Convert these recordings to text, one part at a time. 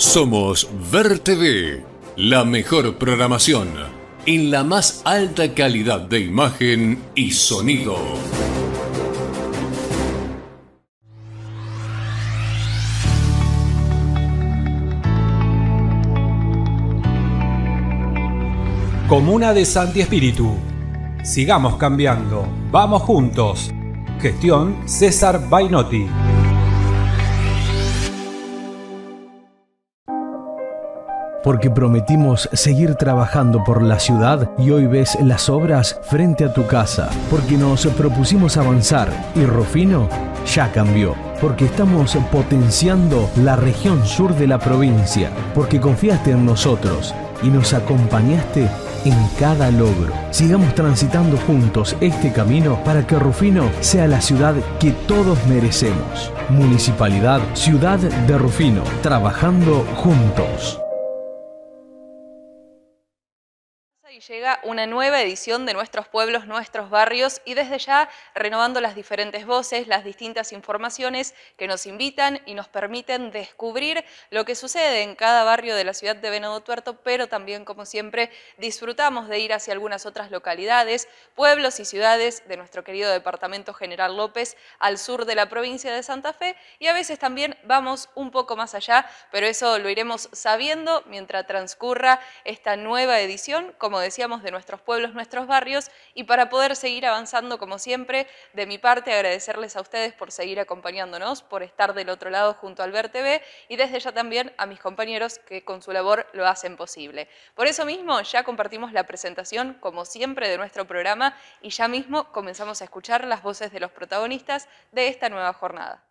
Somos Ver TV, la mejor programación en la más alta calidad de imagen y sonido. Comuna de Santi Espíritu. Sigamos cambiando. Vamos juntos. Gestión César Bainotti. Porque prometimos seguir trabajando por la ciudad y hoy ves las obras frente a tu casa. Porque nos propusimos avanzar y Rufino ya cambió. Porque estamos potenciando la región sur de la provincia. Porque confiaste en nosotros y nos acompañaste en cada logro. Sigamos transitando juntos este camino para que Rufino sea la ciudad que todos merecemos. Municipalidad Ciudad de Rufino, trabajando juntos. Llega una nueva edición de Nuestros Pueblos, Nuestros Barrios y desde ya renovando las diferentes voces, las distintas informaciones que nos invitan y nos permiten descubrir lo que sucede en cada barrio de la ciudad de Venado Tuerto, pero también, como siempre, disfrutamos de ir hacia algunas otras localidades, pueblos y ciudades de nuestro querido departamento General López al sur de la provincia de Santa Fe y a veces también vamos un poco más allá, pero eso lo iremos sabiendo mientras transcurra esta nueva edición, como decíamos, de Nuestros Pueblos, Nuestros Barrios, y para poder seguir avanzando como siempre, de mi parte agradecerles a ustedes por seguir acompañándonos, por estar del otro lado junto al Ver TV y desde ya también a mis compañeros que con su labor lo hacen posible. Por eso mismo ya compartimos la presentación como siempre de nuestro programa y ya mismo comenzamos a escuchar las voces de los protagonistas de esta nueva jornada.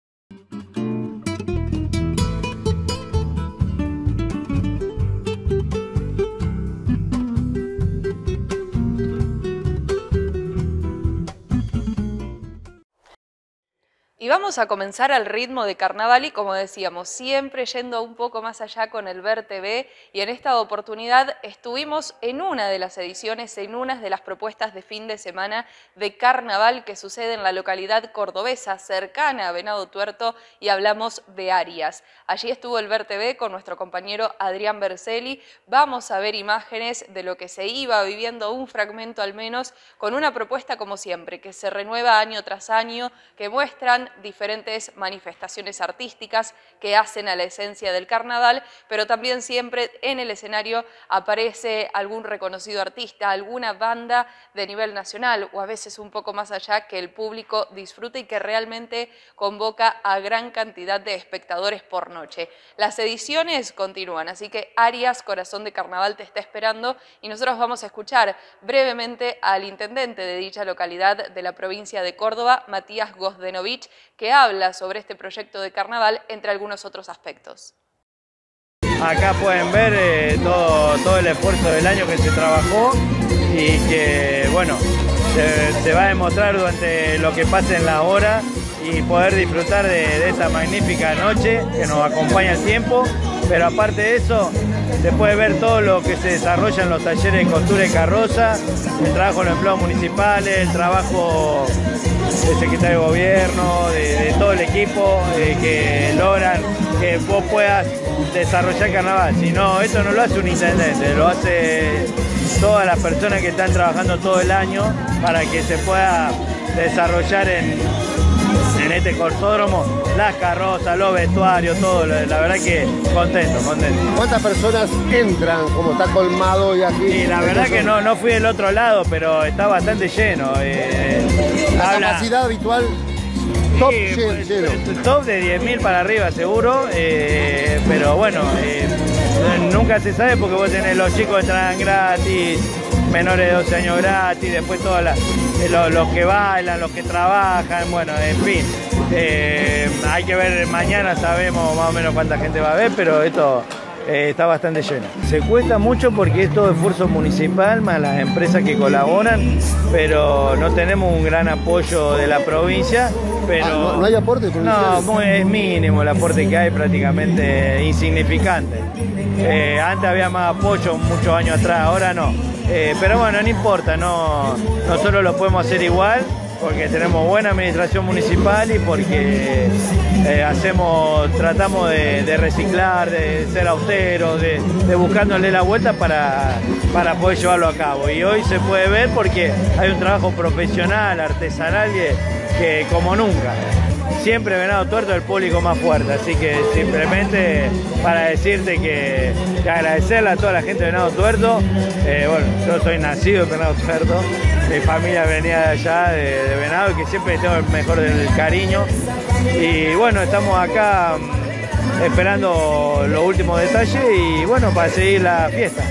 Y vamos a comenzar al ritmo de carnaval y como decíamos, siempre yendo un poco más allá con el Ver TV y en esta oportunidad estuvimos en una de las ediciones, en una de las propuestas de fin de semana de carnaval que sucede en la localidad cordobesa cercana a Venado Tuerto y hablamos de Arias. Allí estuvo el Ver TV con nuestro compañero Adrián Berselli. Vamos a ver imágenes de lo que se iba viviendo, un fragmento al menos, con una propuesta como siempre, que se renueva año tras año, que muestran diferentes manifestaciones artísticas que hacen a la esencia del carnaval, pero también siempre en el escenario aparece algún reconocido artista, alguna banda de nivel nacional o a veces un poco más allá que el público disfruta y que realmente convoca a gran cantidad de espectadores por noche. Las ediciones continúan, así que Arias, Corazón de Carnaval te está esperando y nosotros vamos a escuchar brevemente al intendente de dicha localidad de la provincia de Córdoba, Matías Gozdenovich, que habla sobre este proyecto de carnaval, entre algunos otros aspectos. Acá pueden ver todo el esfuerzo del año que se trabajó y que, bueno, se va a demostrar durante lo que pase en la hora y poder disfrutar de esta magnífica noche que nos acompaña el tiempo, pero aparte de eso, se puede ver todo lo que se desarrolla en los talleres de costura y carroza, el trabajo de los empleados municipales, el trabajo del secretario de gobierno, de todo el equipo que logran que vos puedas desarrollar carnaval. Si no, esto no lo hace un intendente, lo hace todas las personas que están trabajando todo el año para que se pueda desarrollar en este corsódromo las carrozas, los vestuarios, todo. La verdad que contento. ¿Cuántas personas entran? Como está colmado y aquí. Y la verdad que no fui del otro lado, pero está bastante lleno. La capacidad habitual top lleno. Top de 10.000 para arriba seguro, pero bueno, nunca se sabe porque vos tenés los chicos que entran gratis, menores de 12 años gratis, después todos los que bailan, los que trabajan, bueno, en fin. Hay que ver, mañana sabemos más o menos cuánta gente va a ver, pero esto está bastante lleno. Se cuesta mucho porque es todo esfuerzo municipal, más las empresas que colaboran, pero no tenemos un gran apoyo de la provincia. Pero ¿No hay aporte provincial? No, es mínimo el aporte que hay, prácticamente insignificante. Antes había más apoyo muchos años atrás, ahora no. Pero bueno, no importa, nosotros lo podemos hacer igual porque tenemos buena administración municipal y porque tratamos de reciclar, de ser austeros, de buscándole la vuelta para poder llevarlo a cabo. Y hoy se puede ver porque hay un trabajo profesional, artesanal que como nunca. Siempre Venado Tuerto es el público más fuerte, así que simplemente para decirte que agradecerle a toda la gente de Venado Tuerto. Bueno, yo soy nacido en Venado Tuerto, mi familia venía de allá, de Venado, y que siempre tengo el mejor del cariño. Y bueno, estamos acá esperando los últimos detalles y bueno, para seguir la fiesta.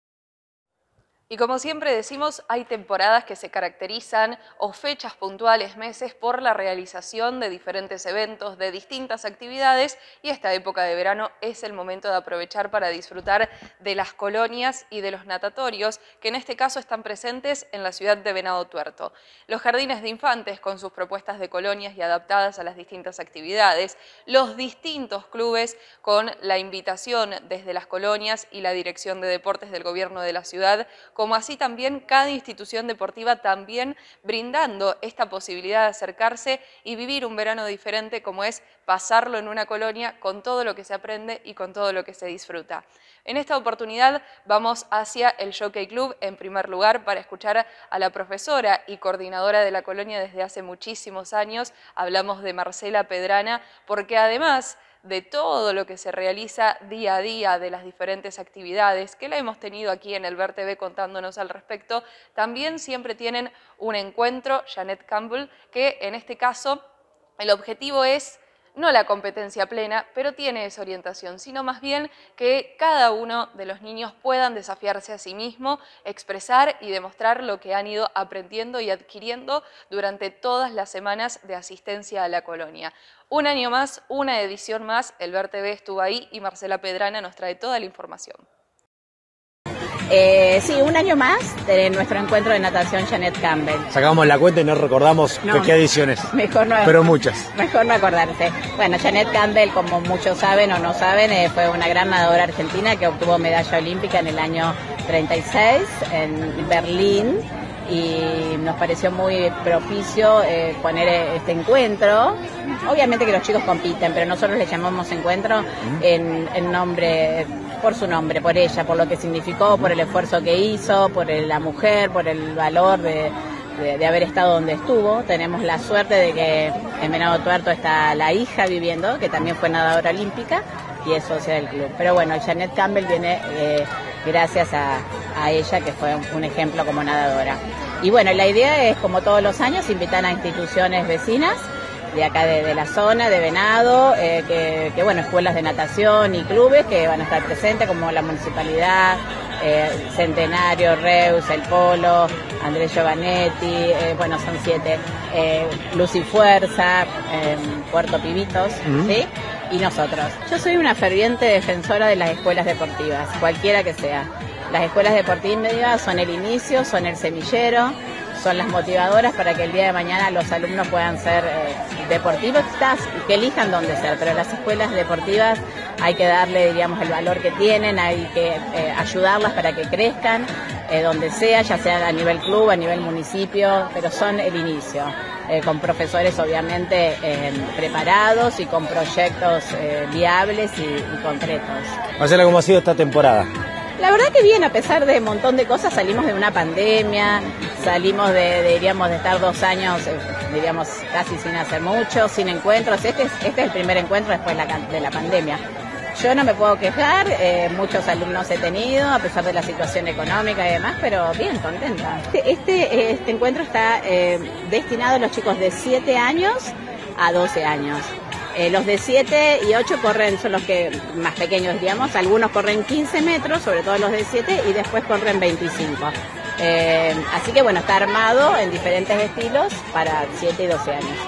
Y como siempre decimos, hay temporadas que se caracterizan o fechas puntuales, meses, por la realización de diferentes eventos, de distintas actividades, y esta época de verano es el momento de aprovechar para disfrutar de las colonias y de los natatorios, que en este caso están presentes en la ciudad de Venado Tuerto. Los jardines de infantes con sus propuestas de colonias y adaptadas a las distintas actividades, los distintos clubes con la invitación desde las colonias y la Dirección de Deportes del Gobierno de la ciudad, como así también cada institución deportiva también brindando esta posibilidad de acercarse y vivir un verano diferente, como es pasarlo en una colonia con todo lo que se aprende y con todo lo que se disfruta. En esta oportunidad vamos hacia el Jockey Club en primer lugar para escuchar a la profesora y coordinadora de la colonia desde hace muchísimos años. Hablamos de Marcela Pedrana, porque además de todo lo que se realiza día a día, de las diferentes actividades que la hemos tenido aquí en el Ver TV contándonos al respecto, también siempre tienen un encuentro, Janet Campbell, que en este caso el objetivo es no la competencia plena, pero tiene esa orientación, sino más bien que cada uno de los niños puedan desafiarse a sí mismo, expresar y demostrar lo que han ido aprendiendo y adquiriendo durante todas las semanas de asistencia a la colonia. Un año más, una edición más, el Ver TV estuvo ahí y Marcela Pedrana nos trae toda la información. Sí, un año más de nuestro encuentro de natación Janet Campbell. Sacamos la cuenta y no recordamos qué ediciones, pero muchas. Mejor no acordarse. Bueno, Janet Campbell, como muchos saben o no saben, fue una gran nadadora argentina que obtuvo medalla olímpica en el año 36 en Berlín. Y nos pareció muy propicio poner este encuentro. Obviamente que los chicos compiten, pero nosotros le llamamos encuentro en nombre, por su nombre, por ella, por lo que significó, por el esfuerzo que hizo, por la mujer, por el valor de haber estado donde estuvo. Tenemos la suerte de que en Venado Tuerto está la hija viviendo, que también fue nadadora olímpica y es socia del club. Pero bueno, Janet Campbell viene gracias a ella, que fue un ejemplo como nadadora. Y bueno, la idea es, como todos los años, invitar a instituciones vecinas de acá de la zona, de Venado, que bueno, escuelas de natación y clubes que van a estar presentes, como la Municipalidad, Centenario, Reus, El Polo, Andrés Giovanetti, bueno, son 7, Luz y Fuerza, Puerto Pibitos, ¿sí? Y nosotros. Yo soy una ferviente defensora de las escuelas deportivas, cualquiera que sea. Las escuelas deportivas son el inicio, son el semillero, son las motivadoras para que el día de mañana los alumnos puedan ser deportistas y que elijan dónde ser. Pero las escuelas deportivas hay que darle, diríamos, el valor que tienen, hay que ayudarlas para que crezcan donde sea, ya sea a nivel club, a nivel municipio, pero son el inicio. Con profesores obviamente preparados y con proyectos viables y concretos. Marcela, ¿cómo ha sido esta temporada? La verdad que bien, a pesar de un montón de cosas, salimos de una pandemia, salimos diríamos, de estar 2 años, diríamos, casi sin hacer mucho, sin encuentros. Este es el primer encuentro después de la pandemia. Yo no me puedo quejar, muchos alumnos he tenido, a pesar de la situación económica y demás, pero bien, contenta. Este encuentro está destinado a los chicos de 7 años a 12 años. Los de 7 y 8 son los que más pequeños, diríamos. Algunos corren 15 metros, sobre todo los de 7, y después corren 25. Así que bueno, está armado en diferentes estilos para 7 y 12 años.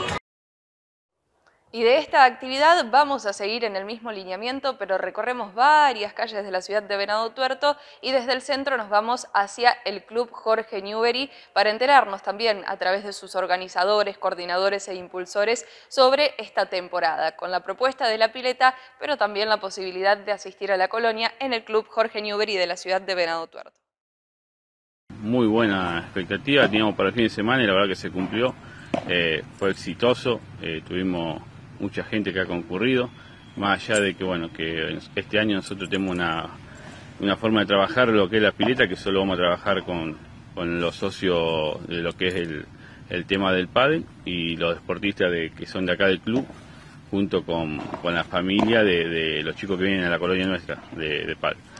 Y de esta actividad vamos a seguir en el mismo lineamiento, pero recorremos varias calles de la ciudad de Venado Tuerto y desde el centro nos vamos hacia el Club Jorge Newbery para enterarnos también a través de sus organizadores, coordinadores e impulsores sobre esta temporada, con la propuesta de la pileta, pero también la posibilidad de asistir a la colonia en el Club Jorge Newbery de la ciudad de Venado Tuerto. Muy buena expectativa teníamos para el fin de semana y la verdad que se cumplió. fue exitoso, tuvimos mucha gente que ha concurrido, más allá de que bueno, que este año nosotros tenemos una forma de trabajar lo que es la pileta, que solo vamos a trabajar con los socios de lo que es el tema del pádel y los deportistas que son de acá del club, junto con la familia de los chicos que vienen a la colonia nuestra de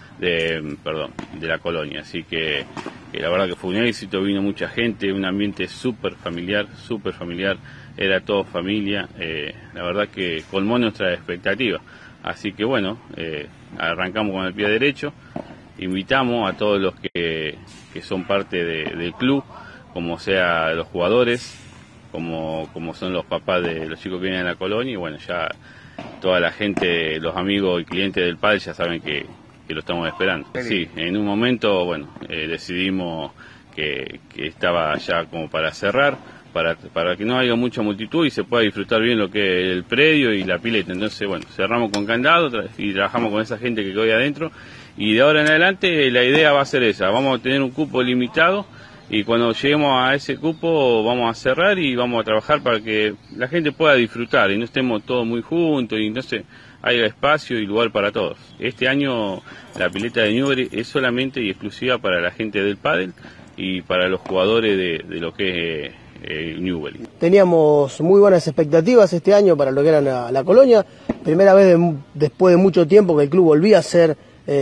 la colonia. Así que la verdad que fue un éxito, vino mucha gente, un ambiente súper familiar, era todo familia, la verdad que colmó nuestra expectativa. Así que bueno, arrancamos con el pie derecho, invitamos a todos los que son parte del club, como sea los jugadores, como son los papás de los chicos que vienen a la colonia, y bueno, ya toda la gente, los amigos y clientes del pádel ya saben que lo estamos esperando. Sí, en un momento, bueno, decidimos que estaba ya como para cerrar, para que no haya mucha multitud y se pueda disfrutar bien lo que es el predio y la pileta. Entonces, bueno, cerramos con candado y trabajamos con esa gente que quedó ahí adentro, y de ahora en adelante la idea va a ser esa, vamos a tener un cupo limitado, y cuando lleguemos a ese cupo vamos a cerrar y vamos a trabajar para que la gente pueda disfrutar y no estemos todos muy juntos y entonces haya espacio y lugar para todos. Este año la pileta de Newbery es solamente y exclusiva para la gente del pádel y para los jugadores de lo que es Newbery. Teníamos muy buenas expectativas este año para lo que era la colonia. Primera vez después de mucho tiempo que el club volvía a ser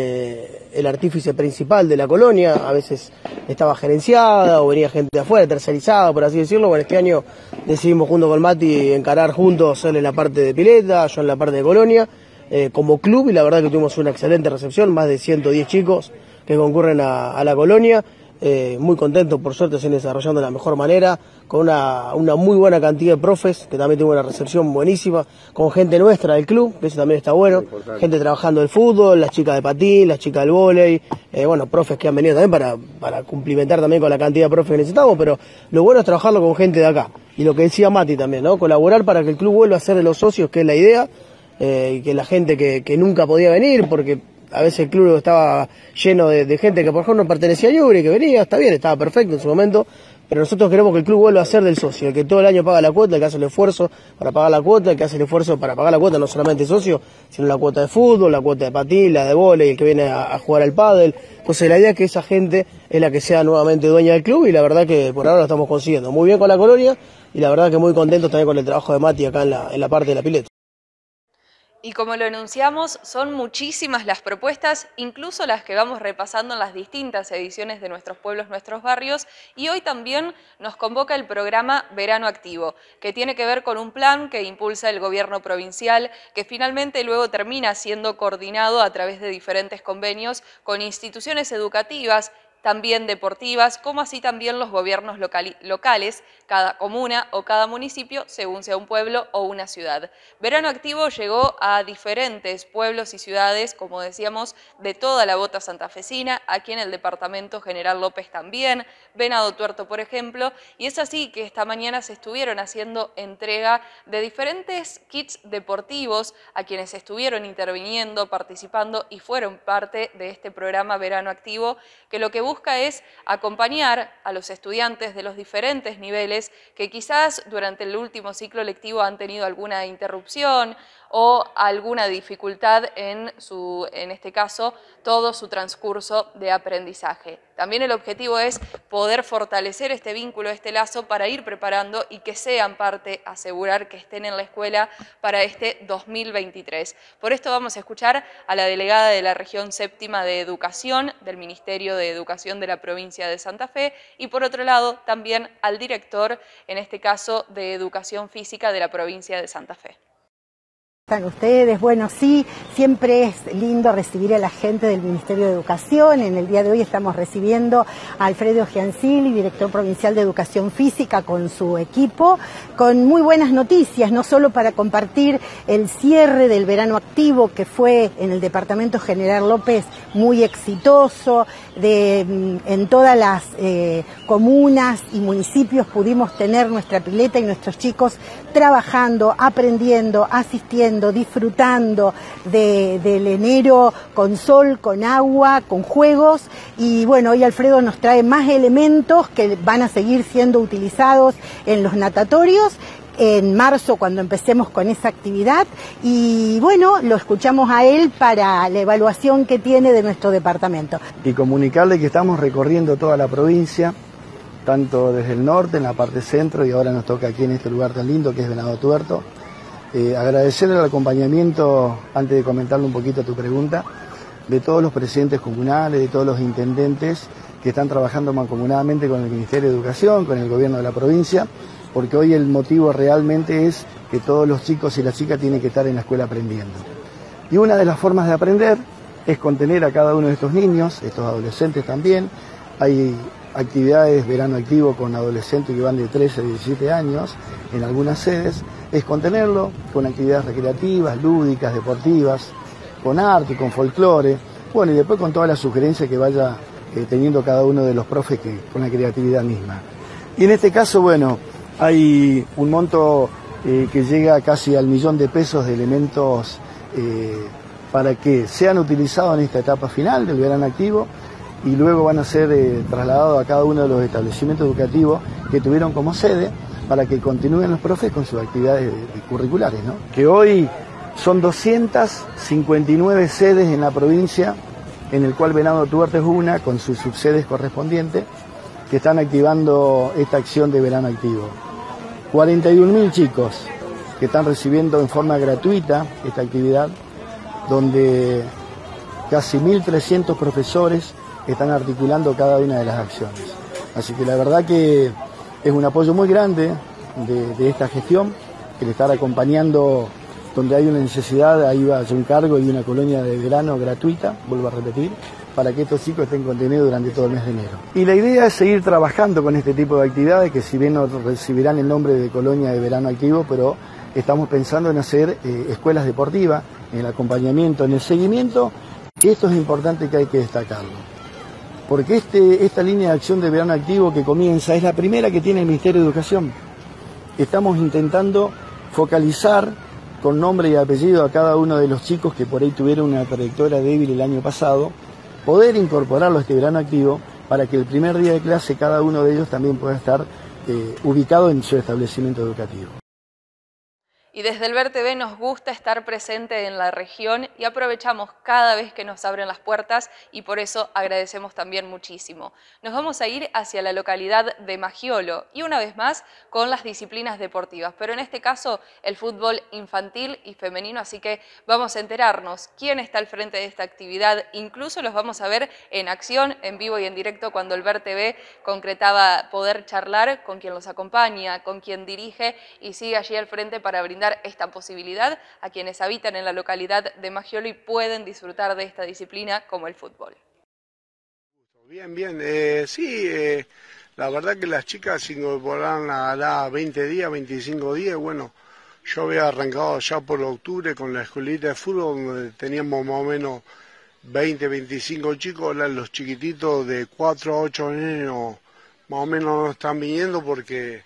el artífice principal de la colonia. A veces estaba gerenciada o venía gente de afuera, tercerizada, por así decirlo. Bueno, este año decidimos junto con Mati encarar juntos, él en la parte de pileta, yo en la parte de colonia, como club, y la verdad que tuvimos una excelente recepción, más de 110 chicos que concurren a la colonia. Muy contentos, por suerte, se han desarrollando de la mejor manera, con una muy buena cantidad de profes, que también tuvo una recepción buenísima, con gente nuestra del club, que eso también está bueno, gente trabajando el fútbol, las chicas de patín, las chicas del vóley, bueno, profes que han venido también para cumplimentar también con la cantidad de profes que necesitamos, pero lo bueno es trabajarlo con gente de acá, y lo que decía Mati también, ¿no? Colaborar para que el club vuelva a ser de los socios, que es la idea, y que la gente que nunca podía venir, porque a veces el club estaba lleno de gente que por ejemplo no pertenecía a Newbery, que venía, está bien, estaba perfecto en su momento, pero nosotros queremos que el club vuelva a ser del socio, el que todo el año paga la cuota, el que hace el esfuerzo para pagar la cuota, el que hace el esfuerzo para pagar la cuota, no solamente socio, sino la cuota de fútbol, la cuota de patín, la de vóley, el que viene a jugar al pádel. Entonces la idea es que esa gente es la que sea nuevamente dueña del club, y la verdad que por ahora lo estamos consiguiendo muy bien con la colonia, y la verdad que muy contentos también con el trabajo de Mati acá en la parte de la pileta. Y como lo enunciamos, son muchísimas las propuestas, incluso las que vamos repasando en las distintas ediciones de Nuestros Pueblos, Nuestros Barrios, y hoy también nos convoca el programa Verano Activo, que tiene que ver con un plan que impulsa el gobierno provincial, que finalmente luego termina siendo coordinado a través de diferentes convenios con instituciones educativas, también deportivas, como así también los gobiernos locales, cada comuna o cada municipio, según sea un pueblo o una ciudad. Verano Activo llegó a diferentes pueblos y ciudades, como decíamos, de toda la bota santafesina, aquí en el departamento General López también, Venado Tuerto, por ejemplo, y es así que esta mañana se estuvieron haciendo entrega de diferentes kits deportivos a quienes estuvieron interviniendo, participando y fueron parte de este programa Verano Activo, que lo que busca es acompañar a los estudiantes de los diferentes niveles que quizás durante el último ciclo lectivo han tenido alguna interrupción o alguna dificultad en este caso, todo su transcurso de aprendizaje. También el objetivo es poder fortalecer este vínculo, este lazo, para ir preparando y que sean parte, asegurar que estén en la escuela para este 2023. Por esto vamos a escuchar a la delegada de la región séptima de Educación del Ministerio de Educación de la provincia de Santa Fe y por otro lado también al director, en este caso de Educación Física de la provincia de Santa Fe. Están ustedes, bueno, sí, siempre es lindo recibir a la gente del Ministerio de Educación. En el día de hoy estamos recibiendo a Alfredo Giancilli, director provincial de Educación Física, con su equipo, con muy buenas noticias, no solo para compartir el cierre del verano activo, que fue en el departamento General López muy exitoso, en todas las comunas y municipios pudimos tener nuestra pileta y nuestros chicos trabajando, aprendiendo, asistiendo gozando, disfrutando del enero con sol, con agua, con juegos. Y bueno, hoy Alfredo nos trae más elementos que van a seguir siendo utilizados en los natatorios en marzo, cuando empecemos con esa actividad, y bueno, lo escuchamos a él para la evaluación que tiene de nuestro departamento. Y comunicarle que estamos recorriendo toda la provincia, tanto desde el norte, en la parte centro, y ahora nos toca aquí en este lugar tan lindo que es Venado Tuerto. Agradecerle el acompañamiento, antes de comentarle un poquito tu pregunta, de todos los presidentes comunales, de todos los intendentes que están trabajando mancomunadamente con el Ministerio de Educación, con el gobierno de la provincia, porque hoy el motivo realmente es que todos los chicos y las chicas tienen que estar en la escuela aprendiendo. Y una de las formas de aprender es contener a cada uno de estos niños, estos adolescentes también. Hay actividades verano activo con adolescentes que van de 13 a 17 años en algunas sedes. Es contenerlo con actividades recreativas, lúdicas, deportivas, con arte, con folclore, bueno, y después con todas las sugerencias que vaya teniendo cada uno de los profes con la creatividad misma. Y en este caso, bueno, hay un monto que llega casi al $1.000.000 de elementos para que sean utilizados en esta etapa final del verano activo y luego van a ser trasladados a cada uno de los establecimientos educativos que tuvieron como sede para que continúen los profes con sus actividades curriculares, ¿no? Que hoy son 259 sedes en la provincia, en el cual Venado Tuerto es una, con sus subsedes correspondientes, que están activando esta acción de verano activo. 41.000 chicos que están recibiendo en forma gratuita esta actividad, donde casi 1.300 profesores están articulando cada una de las acciones. Así que la verdad que es un apoyo muy grande de esta gestión, el estar acompañando donde hay una necesidad, ahí va a hacer un cargo y una colonia de verano gratuita, vuelvo a repetir, para que estos chicos estén contenidos durante todo el mes de enero. Y la idea es seguir trabajando con este tipo de actividades, que si bien no recibirán el nombre de colonia de verano activo, pero estamos pensando en hacer escuelas deportivas, en el acompañamiento, en el seguimiento, y esto es importante que hay que destacarlo. Porque esta línea de acción de verano activo que comienza es la primera que tiene el Ministerio de Educación. Estamos intentando focalizar con nombre y apellido a cada uno de los chicos que por ahí tuvieron una trayectoria débil el año pasado, poder incorporarlo a este verano activo para que el primer día de clase cada uno de ellos también pueda estar ubicado en su establecimiento educativo. Y desde el Ver TV nos gusta estar presente en la región y aprovechamos cada vez que nos abren las puertas y por eso agradecemos también muchísimo. Nos vamos a ir hacia la localidad de Magiolo y una vez más con las disciplinas deportivas, pero en este caso el fútbol infantil y femenino, así que vamos a enterarnos quién está al frente de esta actividad, incluso los vamos a ver en acción, en vivo y en directo cuando el Ver TV concretaba poder charlar con quien los acompaña, con quien dirige y sigue allí al frente para brindar esta posibilidad a quienes habitan en la localidad de Magiolo y pueden disfrutar de esta disciplina como el fútbol. Bien, bien. La verdad que las chicas se incorporaron a 20 días, 25 días. Bueno, yo había arrancado ya por octubre con la escuelita de fútbol, donde teníamos más o menos 20, 25 chicos. Ahora los chiquititos de 4 a 8 años más o menos no están viniendo porque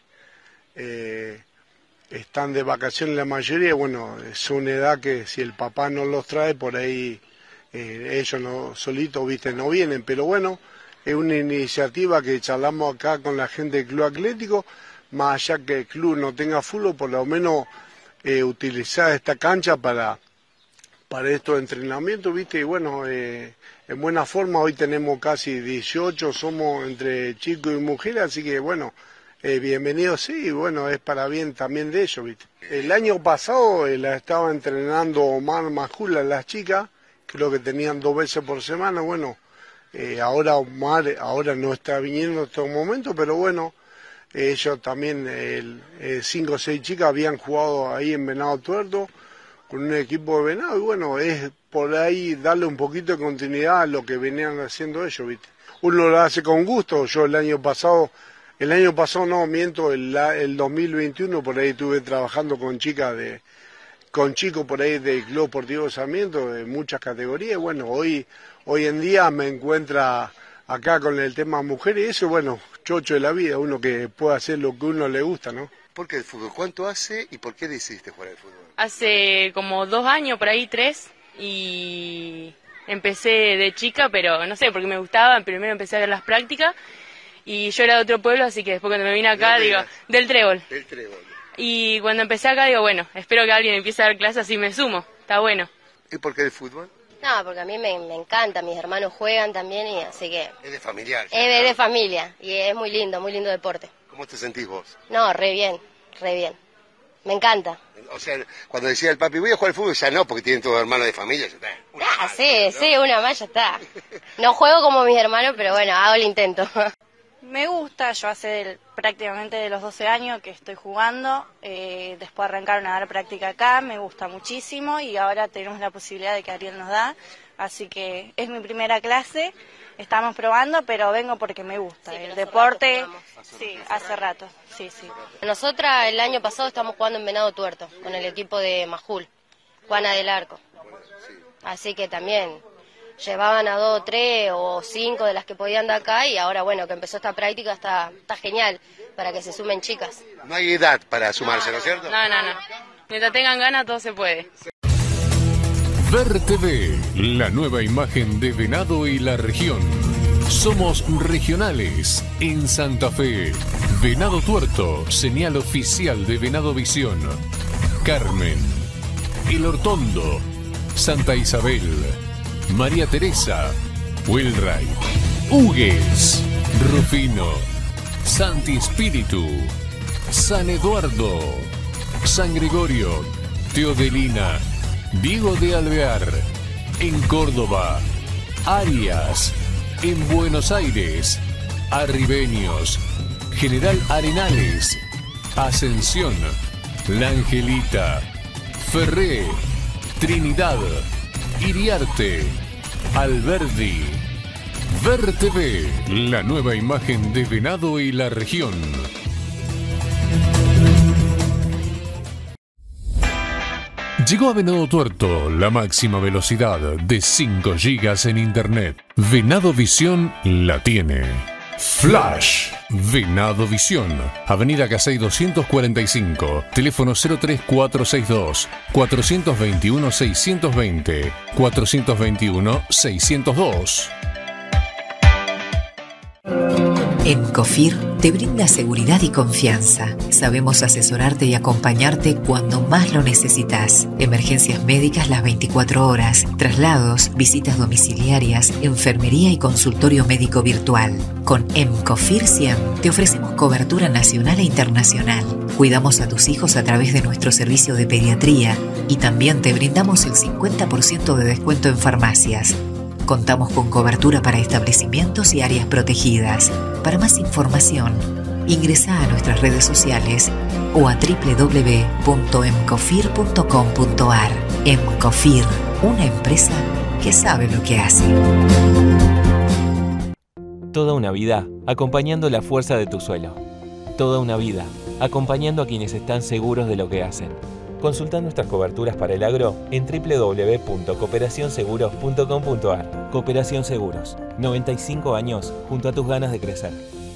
están de vacaciones la mayoría. Bueno, es una edad que si el papá no los trae, por ahí ellos no, solitos, viste, no vienen. Pero bueno, es una iniciativa que charlamos acá con la gente del Club Atlético, más allá que el club no tenga fútbol, por lo menos utilizar esta cancha para estos entrenamientos, viste, y bueno, en buena forma. Hoy tenemos casi 18, somos entre chicos y mujeres, así que bueno, bienvenidos, sí, bueno, es para bien también de ellos, ¿viste? El año pasado la estaba entrenando Omar Majula, las chicas, creo que tenían 2 veces por semana. Bueno, ahora Omar no está viniendo en estos momentos, pero bueno, ellos también, 5 o 6 chicas habían jugado ahí en Venado Tuerto con un equipo de Venado, y bueno, es por ahí darle un poquito de continuidad a lo que venían haciendo ellos, ¿viste? Uno lo hace con gusto. Yo el año pasado no, miento, el 2021 por ahí estuve trabajando con chicos por ahí del Club Deportivo Sarmiento, de muchas categorías. Bueno, hoy en día me encuentra acá con el tema mujeres y eso, bueno, chocho de la vida, uno que puede hacer lo que uno le gusta, ¿no? ¿Por qué el fútbol? ¿Cuánto hace y por qué decidiste jugar al fútbol? Hace como 2 años, por ahí 3, y empecé de chica, pero no sé, porque me gustaba. Primero empecé a ver las prácticas y yo era de otro pueblo, así que después cuando me vine acá, digo, del Trébol. Del Trébol. Y cuando empecé acá, digo, bueno, espero que alguien empiece a dar clases así me sumo, está bueno. ¿Y por qué el fútbol? No, porque a mí me encanta, mis hermanos juegan también, y así que... Es de familiar. Es de familia, y es muy lindo deporte. ¿Cómo te sentís vos? No, re bien, me encanta. O sea, cuando decía el papi, voy a jugar al fútbol, ya no, porque tienen todos hermanos de familia, ya está. Sí, una más ya está. No juego como mis hermanos, pero bueno, hago el intento. Me gusta, yo hace prácticamente de los 12 años que estoy jugando, después arrancaron a dar práctica acá, me gusta muchísimo y ahora tenemos la posibilidad de que Ariel nos da, así que es mi primera clase, estamos probando, pero vengo porque me gusta, el deporte, sí, hace rato, sí. Nosotras el año pasado estamos jugando en Venado Tuerto, con el equipo de Majul, Juana del Arco, así que también... Llevaban a 2, 3 o 5 de las que podían de acá y ahora, bueno, que empezó esta práctica está genial para que se sumen chicas. No hay edad para sumarse, ¿no es cierto? No. Mientras tengan ganas, todo se puede. Ver TV, la nueva imagen de Venado y la región. Somos regionales en Santa Fe. Venado Tuerto, señal oficial de Venado Visión. Carmen, El Hortondo, Santa Isabel, María Teresa, Wilray, Hugues, Rufino, Santi Espíritu, San Eduardo, San Gregorio, Teodelina, Diego de Alvear, en Córdoba, Arias, en Buenos Aires, Arribeños, General Arenales, Ascensión, La Angelita, Ferré, Trinidad, Iriarte, Alberdi. Ver TV, la nueva imagen de Venado y la región. Llegó a Venado Tuerto la máxima velocidad de 5 GB en internet. Venado Visión la tiene. Flash. Venado Visión. Avenida Casey 245. Teléfono 03462 421 620 421 602. Emcofir te brinda seguridad y confianza. Sabemos asesorarte y acompañarte cuando más lo necesitas. Emergencias médicas las 24 horas, traslados, visitas domiciliarias, enfermería y consultorio médico virtual. Con Emcofir 100 te ofrecemos cobertura nacional e internacional. Cuidamos a tus hijos a través de nuestro servicio de pediatría y también te brindamos el 50% de descuento en farmacias. Contamos con cobertura para establecimientos y áreas protegidas. Para más información, ingresa a nuestras redes sociales o a www.emcofir.com.ar. Emcofir, una empresa que sabe lo que hace. Toda una vida acompañando la fuerza de tu suelo. Toda una vida acompañando a quienes están seguros de lo que hacen. Consulta nuestras coberturas para el agro en www.cooperacionseguros.com.ar. Cooperación Seguros, 95 años junto a tus ganas de crecer.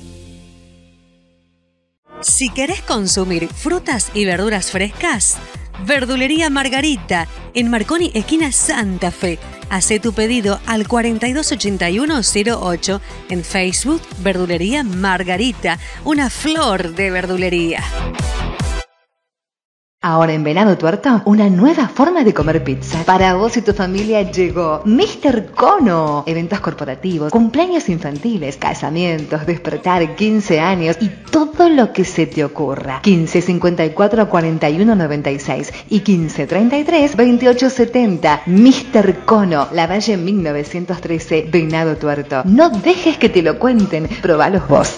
Si querés consumir frutas y verduras frescas, Verdulería Margarita, en Marconi, esquina Santa Fe. Hacé tu pedido al 428108. En Facebook, Verdulería Margarita, una flor de verdulería. Ahora en Venado Tuerto, una nueva forma de comer pizza. Para vos y tu familia llegó Mr. Cono. Eventos corporativos, cumpleaños infantiles, casamientos, despertar, 15 años y todo lo que se te ocurra. 1554 4196 y 1533 2870. Mr. Cono, La Valle 1913, Venado Tuerto. No dejes que te lo cuenten, probalos vos.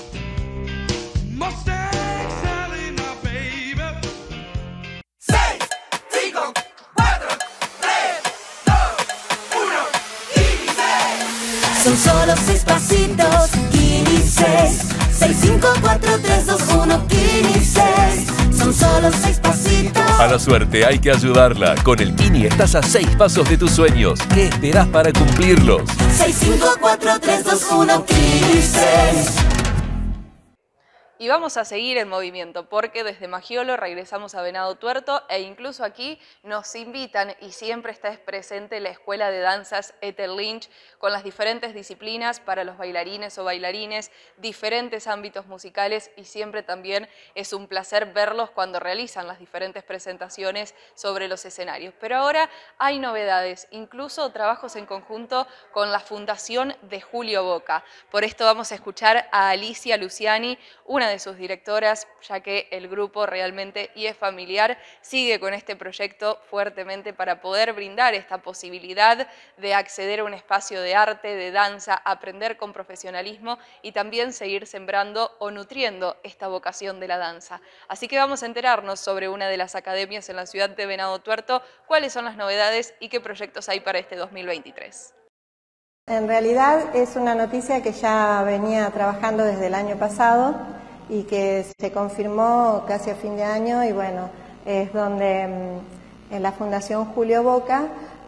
Son solo 6 pasitos, Kini 6. 6, 5, 4, 3, 2, 1, Kini 6. Son solo 6 pasitos. A la suerte hay que ayudarla. Con el Kini estás a 6 pasos de tus sueños. ¿Qué esperás para cumplirlos? 6, 5, 4, 3, 2, 1, Kini 6. Y vamos a seguir en movimiento porque desde Magiolo regresamos a Venado Tuerto e incluso aquí nos invitan y siempre está presente la Escuela de Danzas Ethel Lynch con las diferentes disciplinas para los bailarines o bailarines, diferentes ámbitos musicales y siempre también es un placer verlos cuando realizan las diferentes presentaciones sobre los escenarios. Pero ahora hay novedades, incluso trabajos en conjunto con la Fundación de Julio Boca. Por esto vamos a escuchar a Alicia Luciani, una de sus directoras, ya que el grupo realmente y es familiar, sigue con este proyecto fuertemente para poder brindar esta posibilidad de acceder a un espacio de arte, de danza, aprender con profesionalismo y también seguir sembrando o nutriendo esta vocación de la danza. Así que vamos a enterarnos sobre una de las academias en la ciudad de Venado Tuerto, cuáles son las novedades y qué proyectos hay para este 2023. En realidad es una noticia que ya venía trabajando desde el año pasado y que se confirmó casi a fin de año y bueno, es donde en la Fundación Julio Boca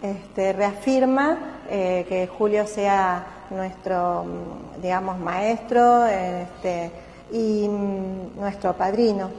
reafirma que Julio sea nuestro, digamos, maestro y nuestro padrino.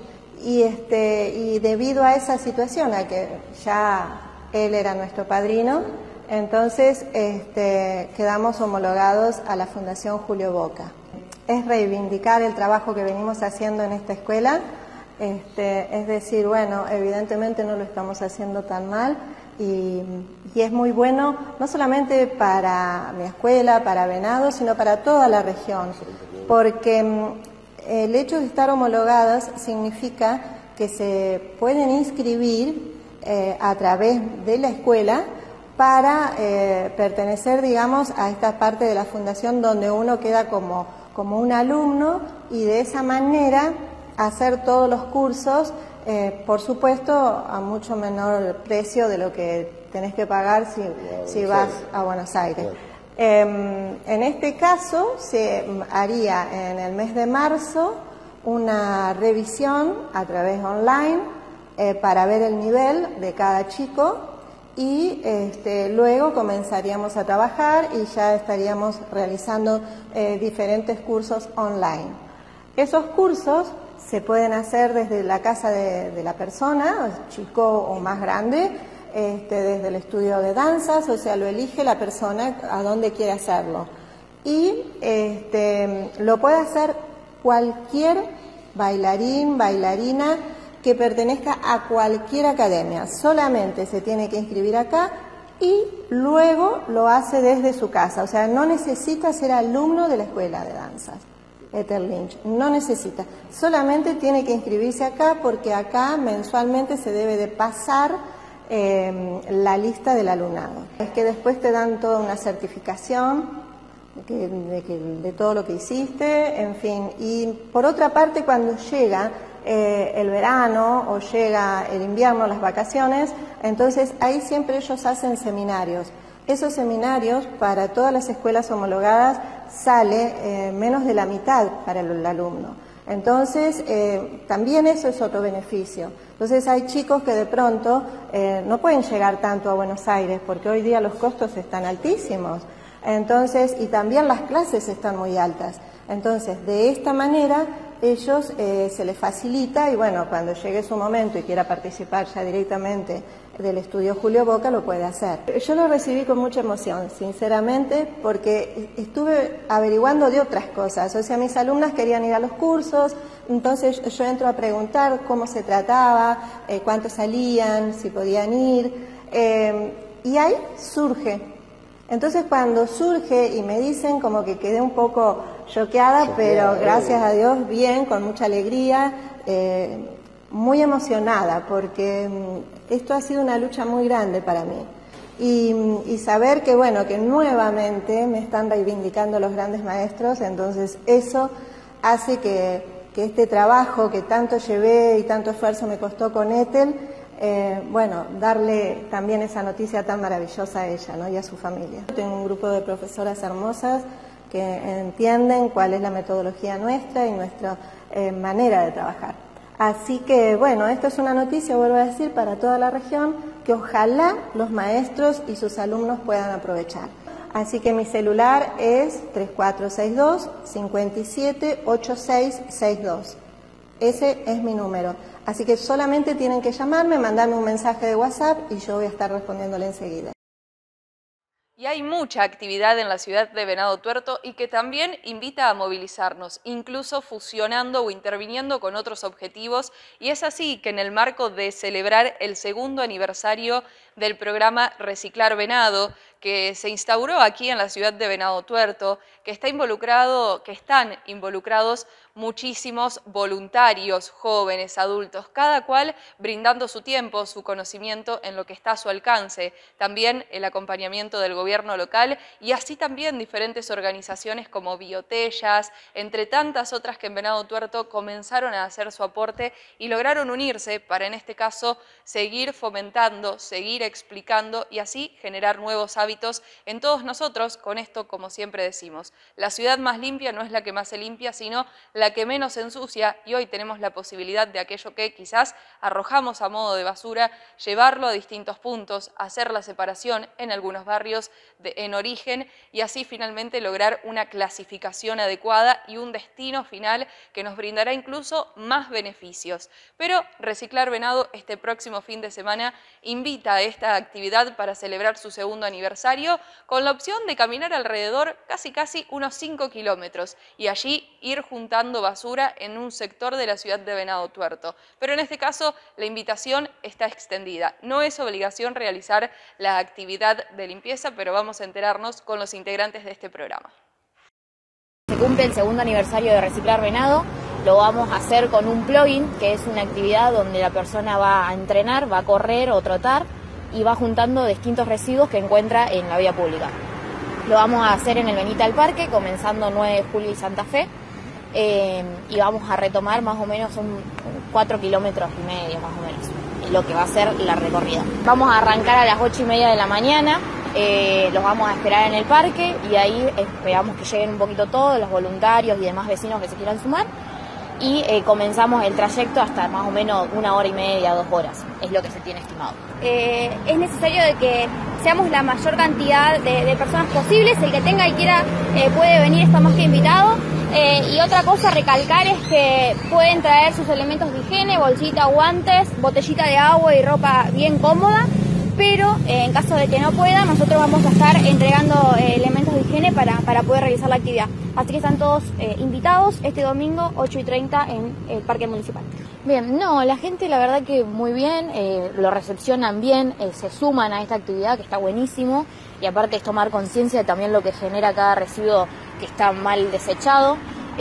Y debido a esa situación, a que ya él era nuestro padrino, entonces quedamos homologados a la Fundación Julio Boca. Es reivindicar el trabajo que venimos haciendo en esta escuela, es decir, bueno, evidentemente no lo estamos haciendo tan mal y es muy bueno, no solamente para mi escuela, para Venado, sino para toda la región, porque el hecho de estar homologadas significa que se pueden inscribir a través de la escuela para pertenecer, digamos, a esta parte de la fundación donde uno queda como un alumno y de esa manera hacer todos los cursos, por supuesto, a mucho menor precio de lo que tenés que pagar si vas a Buenos Aires. En este caso se haría en el mes de marzo una revisión a través online para ver el nivel de cada chico y luego comenzaríamos a trabajar y ya estaríamos realizando diferentes cursos online. Esos cursos se pueden hacer desde la casa de la persona, chico o más grande, desde el estudio de danzas, o sea, lo elige la persona a dónde quiere hacerlo. Y lo puede hacer cualquier bailarín, bailarina que pertenezca a cualquier academia. Solamente se tiene que inscribir acá y luego lo hace desde su casa. O sea, no necesita ser alumno de la escuela de danzas Ethel Lynch, no necesita. Solamente tiene que inscribirse acá porque acá mensualmente se debe de pasar la lista del alumnado. Es que después te dan toda una certificación de todo lo que hiciste, en fin. Y por otra parte, cuando llega el verano o llega el invierno, las vacaciones, entonces ahí siempre ellos hacen seminarios. Esos seminarios para todas las escuelas homologadas sale menos de la mitad para el alumno. Entonces, también eso es otro beneficio. Entonces hay chicos que de pronto no pueden llegar tanto a Buenos Aires porque hoy día los costos están altísimos. Entonces, y también las clases están muy altas. Entonces, de esta manera, ellos se les facilita y bueno, cuando llegue su momento y quiera participar ya directamente del estudio Julio Boca, lo puede hacer. Yo lo recibí con mucha emoción, sinceramente, porque estuve averiguando de otras cosas. O sea, mis alumnas querían ir a los cursos, entonces yo entro a preguntar cómo se trataba, cuántos salían, si podían ir, y ahí surge. Entonces cuando surge y me dicen, como que quedé un poco choqueada, pero gracias a Dios bien, con mucha alegría, muy emocionada, porque esto ha sido una lucha muy grande para mí. Y saber que, bueno, que nuevamente me están reivindicando los grandes maestros, entonces eso hace que este trabajo que tanto llevé y tanto esfuerzo me costó con Ethel, bueno, darle también esa noticia tan maravillosa a ella, ¿no? Y a su familia. Tengo un grupo de profesoras hermosas que entienden cuál es la metodología nuestra y nuestra manera de trabajar. Así que, bueno, esto es una noticia, vuelvo a decir, para toda la región, que ojalá los maestros y sus alumnos puedan aprovechar. Así que mi celular es 3462-578662. Ese es mi número. Así que solamente tienen que llamarme, mandarme un mensaje de WhatsApp y yo voy a estar respondiéndole enseguida. Y hay mucha actividad en la ciudad de Venado Tuerto y que también invita a movilizarnos, incluso fusionando o interviniendo con otros objetivos. Y es así que en el marco de celebrar el 2º aniversario del programa Reciclar Venado, que se instauró aquí en la ciudad de Venado Tuerto, que están involucrados muchísimos voluntarios, jóvenes, adultos, cada cual brindando su tiempo, su conocimiento en lo que está a su alcance, también el acompañamiento del gobierno local y así también diferentes organizaciones como Biotellas, entre tantas otras que en Venado Tuerto comenzaron a hacer su aporte y lograron unirse para en este caso seguir fomentando, seguir explicando y así generar nuevos hábitos en todos nosotros. Con esto, como siempre decimos, la ciudad más limpia no es la que más se limpia, sino la que menos se ensucia, y hoy tenemos la posibilidad de aquello que quizás arrojamos a modo de basura, llevarlo a distintos puntos, hacer la separación en algunos barrios en origen y así finalmente lograr una clasificación adecuada y un destino final que nos brindará incluso más beneficios. Pero Reciclar Venado este próximo fin de semana invita a esta actividad para celebrar su 2º aniversario con la opción de caminar alrededor casi unos 5 kilómetros y allí ir juntando basura en un sector de la ciudad de Venado Tuerto. Pero en este caso la invitación está extendida. No es obligación realizar la actividad de limpieza, pero vamos a enterarnos con los integrantes de este programa. Se cumple el 2º aniversario de Reciclar Venado. Lo vamos a hacer con un plugin, que es una actividad donde la persona va a entrenar, va a correr o trotar y va juntando distintos residuos que encuentra en la vía pública. Lo vamos a hacer en el Benita al Parque, comenzando 9 de julio y Santa Fe, y vamos a retomar más o menos 4 kilómetros y medio más o menos, lo que va a ser la recorrida. Vamos a arrancar a las 8:30 de la mañana, los vamos a esperar en el parque y ahí esperamos que lleguen un poquito todos los voluntarios y demás vecinos que se quieran sumar. Y comenzamos el trayecto hasta más o menos 1 hora y media, 2 horas, es lo que se tiene estimado. Es necesario de que seamos la mayor cantidad de personas posibles, el que tenga y quiera puede venir, está más que invitado. Y otra cosa a recalcar es que pueden traer sus elementos de higiene, bolsita, guantes, botellita de agua y ropa bien cómoda, pero en caso de que no puedan, nosotros vamos a estar entregando elementos de higiene para poder realizar la actividad. Así que están todos invitados este domingo 8:30 en el Parque Municipal. Bien, no, la gente la verdad que muy bien, lo recepcionan bien, se suman a esta actividad que está buenísimo y aparte es tomar conciencia de también lo que genera cada residuo que está mal desechado.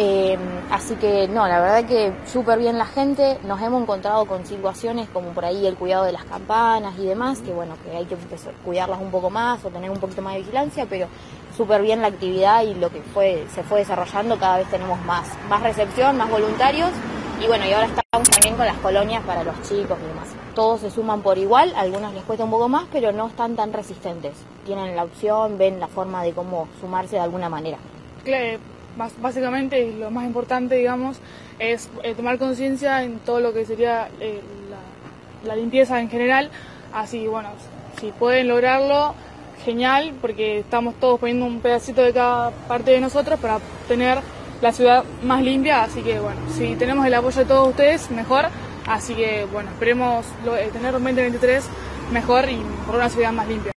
Así que no, la verdad que súper bien la gente. Nos hemos encontrado con situaciones como por ahí el cuidado de las campanas y demás, que bueno, que hay que cuidarlas un poco más o tener un poquito más de vigilancia, pero súper bien la actividad y lo que se fue desarrollando. Cada vez tenemos más recepción, más voluntarios y bueno, y ahora estamos también con las colonias para los chicos y demás. Todos se suman por igual, a algunos les cuesta un poco más, pero no están tan resistentes. Tienen la opción, ven la forma de cómo sumarse de alguna manera. Claro. Básicamente lo más importante, digamos, es tomar conciencia en todo lo que sería la limpieza en general. Así, bueno, si pueden lograrlo, genial, porque estamos todos poniendo un pedacito de cada parte de nosotros para tener la ciudad más limpia. Así que, bueno, si tenemos el apoyo de todos ustedes, mejor. Así que, bueno, esperemos tener un 2023 mejor y por una ciudad más limpia.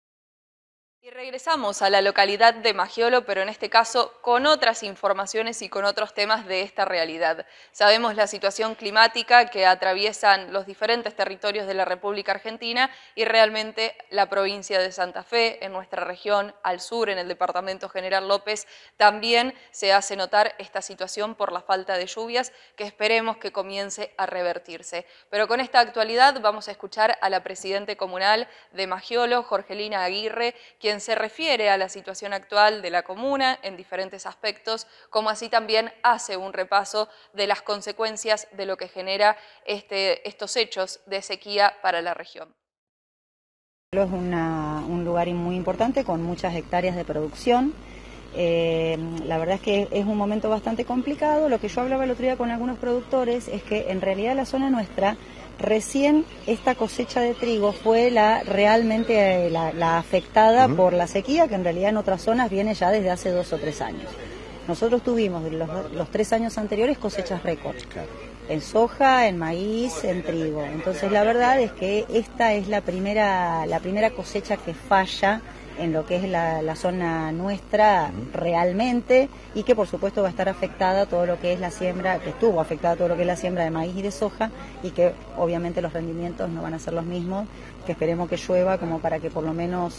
Regresamos a la localidad de Magiolo, pero en este caso con otras informaciones y con otros temas de esta realidad. Sabemos la situación climática que atraviesan los diferentes territorios de la República Argentina y realmente la provincia de Santa Fe, en nuestra región, al sur, en el departamento General López, también se hace notar esta situación por la falta de lluvias que esperemos que comience a revertirse. Pero con esta actualidad vamos a escuchar a la presidente comunal de Magiolo, Jorgelina Aguirre, quien se refiere a la situación actual de la comuna en diferentes aspectos, como así también hace un repaso de las consecuencias de lo que genera estos hechos de sequía para la región. Es un lugar muy importante con muchas hectáreas de producción La verdad es que es un momento bastante complicado. Lo que yo hablaba el otro día con algunos productores es que en realidad la zona nuestra, recién esta cosecha de trigo fue realmente la afectada por la sequía, que en realidad en otras zonas viene ya desde hace 2 o 3 años. Nosotros tuvimos los 3 años anteriores cosechas récord, en soja, en maíz, en trigo. Entonces la verdad es que esta es la primera cosecha que falla en lo que es la zona nuestra realmente, y que por supuesto va a estar afectada todo lo que es la siembra, que estuvo afectada todo lo que es la siembra de maíz y de soja, y que obviamente los rendimientos no van a ser los mismos, que esperemos que llueva como para que por lo menos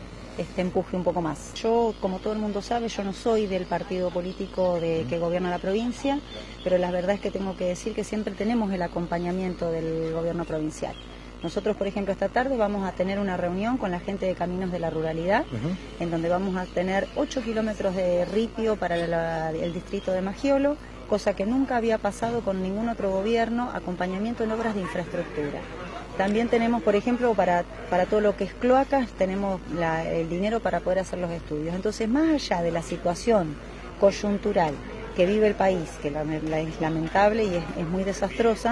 empuje un poco más. Yo, como todo el mundo sabe, yo no soy del partido político que gobierna la provincia, pero la verdad es que tengo que decir que siempre tenemos el acompañamiento del gobierno provincial. Nosotros, por ejemplo, esta tarde vamos a tener una reunión con la gente de Caminos de la Ruralidad, en donde vamos a tener 8 kilómetros de ripio para el distrito de Magiolo, cosa que nunca había pasado con ningún otro gobierno, acompañamiento en obras de infraestructura. También tenemos, por ejemplo, para todo lo que es cloacas, tenemos el dinero para poder hacer los estudios. Entonces, más allá de la situación coyuntural que vive el país, que es lamentable y es muy desastrosa,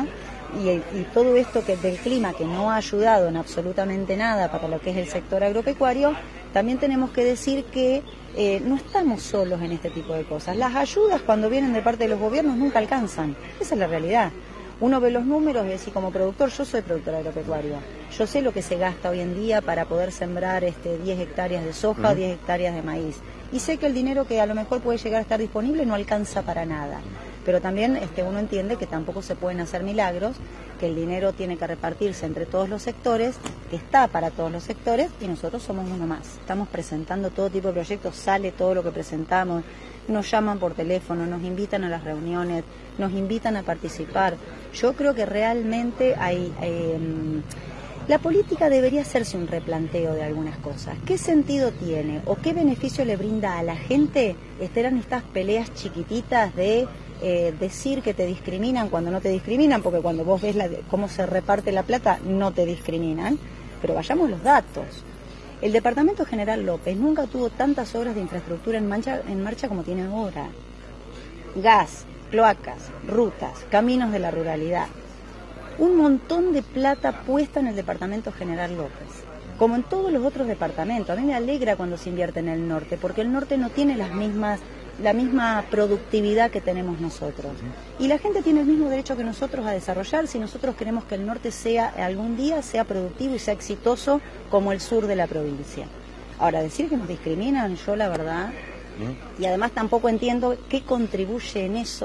y todo esto del clima que no ha ayudado en absolutamente nada para lo que es el sector agropecuario, también tenemos que decir que no estamos solos en este tipo de cosas. Las ayudas cuando vienen de parte de los gobiernos nunca alcanzan, esa es la realidad. Uno ve los números y decir, como productor, yo soy productor agropecuario, yo sé lo que se gasta hoy en día para poder sembrar 10 hectáreas de soja, 10 hectáreas de maíz, y sé que el dinero que a lo mejor puede llegar a estar disponible no alcanza para nada. Pero también uno entiende que tampoco se pueden hacer milagros, que el dinero tiene que repartirse entre todos los sectores, que está para todos los sectores, y nosotros somos uno más. Estamos presentando todo tipo de proyectos, sale todo lo que presentamos, nos llaman por teléfono, nos invitan a las reuniones, nos invitan a participar. Yo creo que realmente la política debería hacerse un replanteo de algunas cosas. ¿Qué sentido tiene o qué beneficio le brinda a la gente estar en estas peleas chiquititas de decir que te discriminan cuando no te discriminan? Porque cuando vos ves cómo se reparte la plata, no te discriminan. Pero vayamos los datos. El Departamento General López nunca tuvo tantas obras de infraestructura en marcha como tiene ahora. Gas, cloacas, rutas, caminos de la ruralidad. Un montón de plata puesta en el Departamento General López, como en todos los otros departamentos. A mí me alegra cuando se invierte en el norte, porque el norte no tiene la misma productividad que tenemos nosotros. Y la gente tiene el mismo derecho que nosotros a desarrollar si nosotros queremos que el norte algún día sea productivo y sea exitoso como el sur de la provincia. Ahora, decir que nos discriminan, yo la verdad, y además tampoco entiendo qué contribuye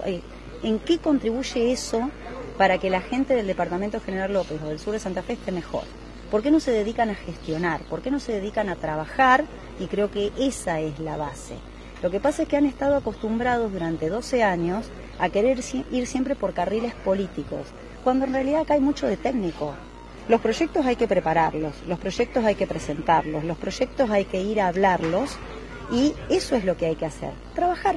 en qué contribuye eso para que la gente del Departamento General López o del sur de Santa Fe esté mejor. ¿Por qué no se dedican a gestionar? ¿Por qué no se dedican a trabajar? Y creo que esa es la base. Lo que pasa es que han estado acostumbrados durante 12 años a querer ir siempre por carriles políticos, cuando en realidad acá hay mucho de técnico. Los proyectos hay que prepararlos, los proyectos hay que presentarlos, los proyectos hay que ir a hablarlos, y eso es lo que hay que hacer, trabajar,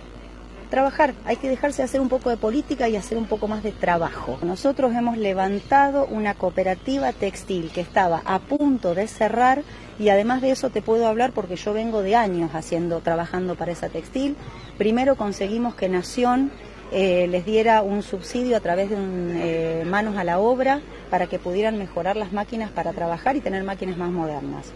hay que dejarse hacer un poco de política y hacer un poco más de trabajo. Nosotros hemos levantado una cooperativa textil que estaba a punto de cerrar, y además de eso te puedo hablar porque yo vengo de años trabajando para esa textil. Primero conseguimos que Nación les diera un subsidio a través de manos a la obra para que pudieran mejorar las máquinas para trabajar y tener máquinas más modernas.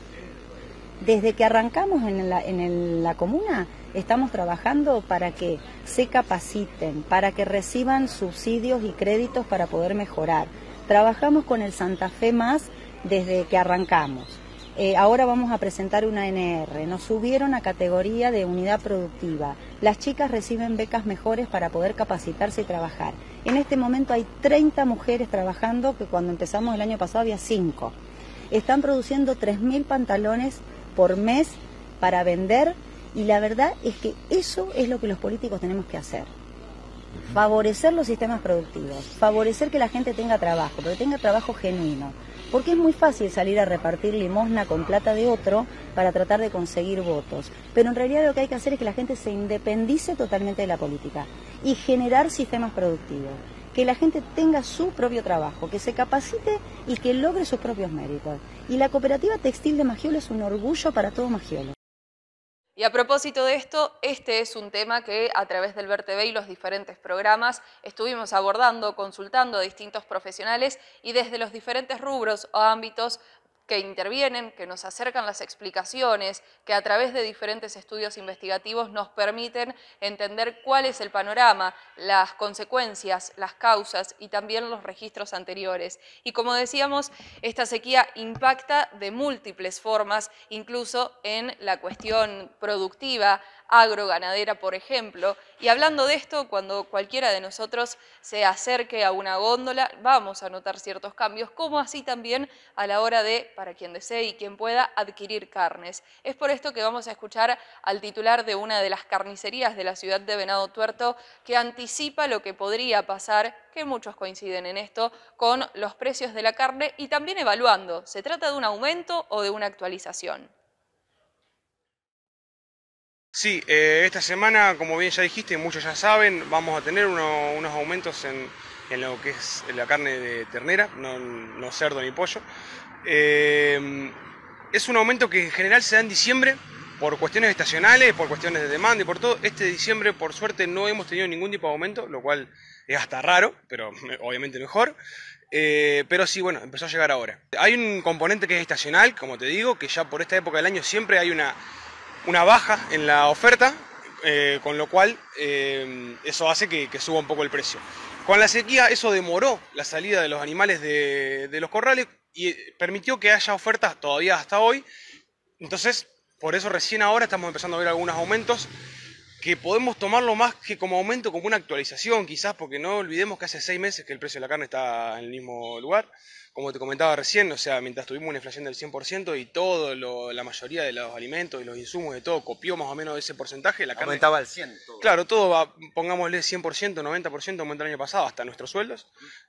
Desde que arrancamos en la comuna, estamos trabajando para que se capaciten, para que reciban subsidios y créditos para poder mejorar. Trabajamos con el Santa Fe Más desde que arrancamos. Ahora vamos a presentar una NR, nos subieron a categoría de unidad productiva. Las chicas reciben becas mejores para poder capacitarse y trabajar. En este momento hay 30 mujeres trabajando, que cuando empezamos el año pasado había 5. Están produciendo 3.000 pantalones por mes para vender, y la verdad es que eso es lo que los políticos tenemos que hacer. Favorecer los sistemas productivos, favorecer que la gente tenga trabajo, pero tenga trabajo genuino. Porque es muy fácil salir a repartir limosna con plata de otro para tratar de conseguir votos. Pero en realidad lo que hay que hacer es que la gente se independice totalmente de la política y generar sistemas productivos. Que la gente tenga su propio trabajo, que se capacite y que logre sus propios méritos. Y la cooperativa textil de Magiolo es un orgullo para todo Magiolo. Y a propósito de esto, este es un tema que a través del VerTV y los diferentes programas estuvimos abordando, consultando a distintos profesionales y desde los diferentes rubros o ámbitos que intervienen, que nos acercan las explicaciones, que a través de diferentes estudios investigativos nos permiten entender cuál es el panorama, las consecuencias, las causas y también los registros anteriores. Y como decíamos, esta sequía impacta de múltiples formas, incluso en la cuestión productiva, agroganadera, por ejemplo. Y hablando de esto, cuando cualquiera de nosotros se acerque a una góndola, vamos a notar ciertos cambios, como así también a la hora de, para quien desee y quien pueda, adquirir carnes. Es por esto que vamos a escuchar al titular de una de las carnicerías de la ciudad de Venado Tuerto, que anticipa lo que podría pasar, que muchos coinciden en esto, con los precios de la carne y también evaluando, ¿se trata de un aumento o de una actualización? Sí, esta semana, como bien ya dijiste, muchos ya saben, vamos a tener unos aumentos en lo que es la carne de ternera, no cerdo ni pollo. Es un aumento que en general se da en diciembre por cuestiones estacionales, por cuestiones de demanda y por todo. Este diciembre, por suerte, no hemos tenido ningún tipo de aumento, lo cual es hasta raro, pero obviamente mejor. Pero sí, bueno, empezó a llegar ahora. Hay un componente que es estacional, como te digo, que ya por esta época del año siempre hay una baja en la oferta, con lo cual eso hace que suba un poco el precio. Con la sequía eso demoró la salida de los animales de los corrales y permitió que haya ofertas todavía hasta hoy. Entonces, por eso recién ahora estamos empezando a ver algunos aumentos que podemos tomarlo más que como aumento, como una actualización quizás, porque no olvidemos que hace 6 meses que el precio de la carne está en el mismo lugar. Como te comentaba recién, o sea, mientras tuvimos una inflación del 100% y la mayoría de los alimentos y los insumos de todo copió más o menos ese porcentaje, la carne aumentaba al 100%. Todo. Claro, todo va, pongámosle 100%, 90% aumentó el año pasado, hasta nuestros sueldos.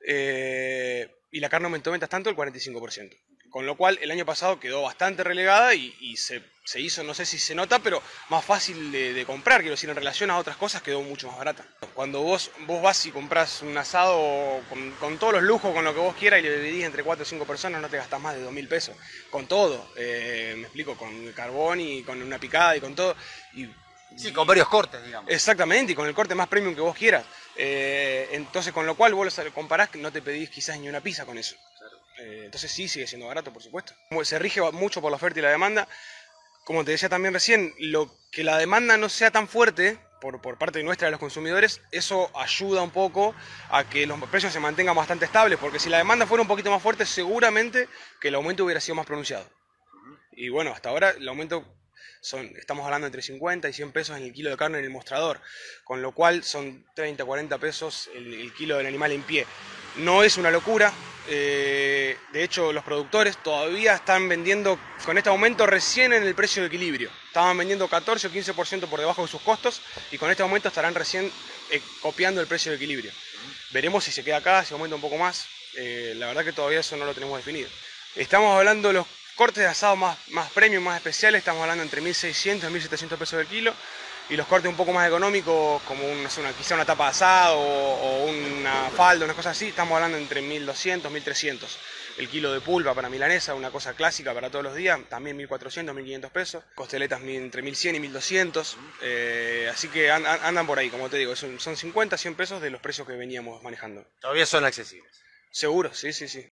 Y la carne aumentó mientras tanto el 45%. Con lo cual el año pasado quedó bastante relegada y se hizo, no sé si se nota, pero más fácil de comprar, quiero decir, en relación a otras cosas quedó mucho más barata. Cuando vos vas y comprás un asado con todos los lujos, con lo que vos quieras y le dividís entre 4 o 5 personas, no te gastás más de 2.000 pesos. Con todo, me explico, con carbón y con una picada y con todo. Sí, con varios cortes, digamos. Exactamente, y con el corte más premium que vos quieras. Entonces, con lo cual vos lo comparás, no te pedís quizás ni una pizza con eso. Entonces sí, sigue siendo barato, por supuesto. Se rige mucho por la oferta y la demanda. Como te decía también recién, lo que la demanda no sea tan fuerte por parte nuestra de los consumidores, eso ayuda un poco a que los precios se mantengan bastante estables, porque si la demanda fuera un poquito más fuerte, seguramente que el aumento hubiera sido más pronunciado. Y bueno, hasta ahora el aumento estamos hablando entre 50 y 100 pesos en el kilo de carne en el mostrador, con lo cual son 30, 40 pesos el kilo del animal en pie. No es una locura, de hecho los productores todavía están vendiendo con este aumento recién en el precio de equilibrio. Estaban vendiendo 14 o 15% por debajo de sus costos y con este aumento estarán recién copiando el precio de equilibrio. Veremos si se queda acá, si aumenta un poco más, la verdad que todavía eso no lo tenemos definido. Estamos hablando de los cortes de asado más premium, más especiales, estamos hablando entre 1.600 y 1.700 pesos del kilo. Y los cortes un poco más económicos, como quizá una tapa de asado o una falda, unas cosas así, estamos hablando entre 1.200 y 1.300. El kilo de pulpa para milanesa, una cosa clásica para todos los días, también 1.400, 1.500 pesos. Costeletas entre 1.100 y 1.200. Así que andan por ahí, como te digo, son 50, 100 pesos de los precios que veníamos manejando. Todavía son accesibles. Seguro, sí, sí, sí.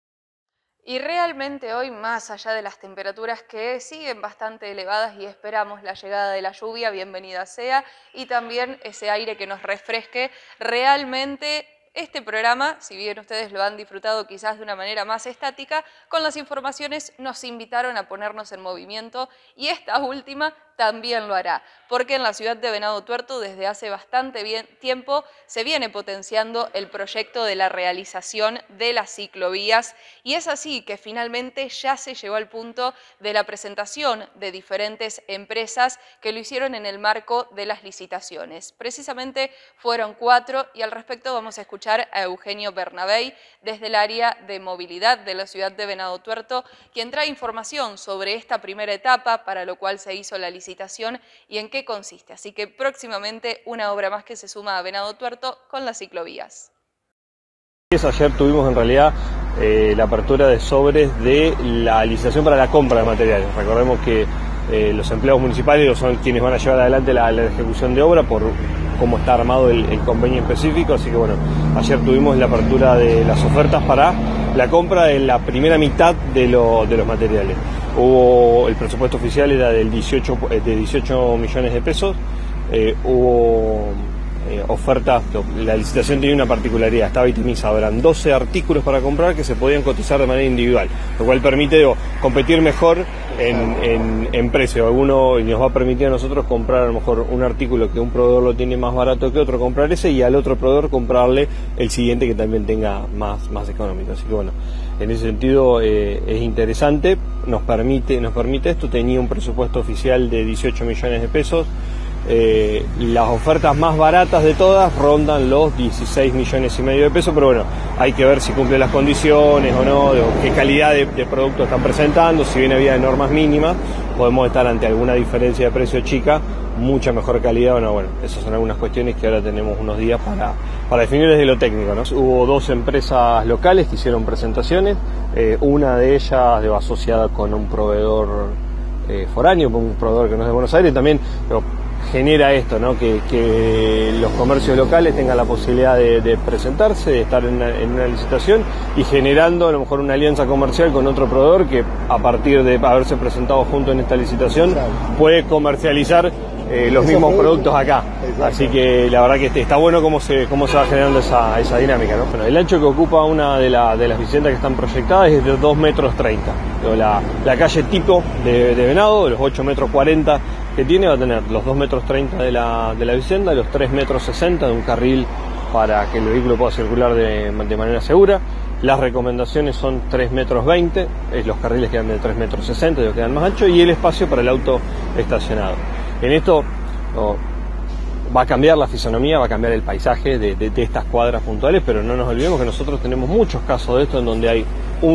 Y realmente hoy, más allá de las temperaturas que siguen bastante elevadas y esperamos la llegada de la lluvia, bienvenida sea, y también ese aire que nos refresque, realmente este programa, si bien ustedes lo han disfrutado quizás de una manera más estática, con las informaciones nos invitaron a ponernos en movimiento y esta última también lo hará, porque en la ciudad de Venado Tuerto desde hace bastante tiempo se viene potenciando el proyecto de la realización de las ciclovías y es así que finalmente ya se llegó al punto de la presentación de diferentes empresas que lo hicieron en el marco de las licitaciones. Precisamente fueron 4 y al respecto vamos a escuchar a Eugenio Bernabey desde el área de movilidad de la ciudad de Venado Tuerto, quien trae información sobre esta primera etapa para lo cual se hizo la licitación y en qué consiste. Así que próximamente una obra más que se suma a Venado Tuerto con las ciclovías. Ayer tuvimos en realidad la apertura de sobres de la licitación para la compra de materiales. Recordemos que los empleados municipales son quienes van a llevar adelante la ejecución de obra por cómo está armado el convenio específico, así que bueno, ayer tuvimos la apertura de las ofertas para la compra de la primera mitad de los materiales. El presupuesto oficial era de 18 millones de pesos, hubo ofertas, la licitación tenía una particularidad, estaba itemizada, eran 12 artículos para comprar que se podían cotizar de manera individual, lo cual permite competir mejor en precio. Y nos va a permitir a nosotros comprar a lo mejor un artículo que un proveedor lo tiene más barato que otro, comprar ese, y al otro proveedor comprarle el siguiente que también tenga más económico. Así que bueno, en ese sentido es interesante, nos permite esto. Tenía un presupuesto oficial de 18 millones de pesos. Las ofertas más baratas de todas rondan los 16 millones y medio de pesos, pero bueno, hay que ver si cumple las condiciones o no, qué calidad de producto están presentando. Si bien había normas mínimas, podemos estar ante alguna diferencia de precio chica, mucha mejor calidad o no. Bueno, esas son algunas cuestiones que ahora tenemos unos días para definir desde lo técnico, ¿no? Hubo 2 empresas locales que hicieron presentaciones, una de ellas asociada con un proveedor foráneo, un proveedor que no es de Buenos Aires también, pero genera esto, ¿no? Que los comercios locales tengan la posibilidad de presentarse, de estar en una licitación y generando a lo mejor una alianza comercial con otro proveedor que a partir de haberse presentado junto en esta licitación puede comercializar los mismos productos acá. Así que la verdad que está bueno cómo se va generando esa dinámica, ¿no? Bueno, el ancho que ocupa una de las viviendas que están proyectadas es de 2,30 metros. La calle tipo de Venado, de los 8,40 metros que tiene, va a tener los 2,30 metros de la vivienda, los 3,60 metros de un carril para que el vehículo pueda circular de manera segura. Las recomendaciones son 3,20 metros, los carriles quedan de 3,60 metros, ellos quedan más anchos, y el espacio para el auto estacionado. En esto va a cambiar la fisonomía, va a cambiar el paisaje de estas cuadras puntuales, pero no nos olvidemos que nosotros tenemos muchos casos de esto en donde hay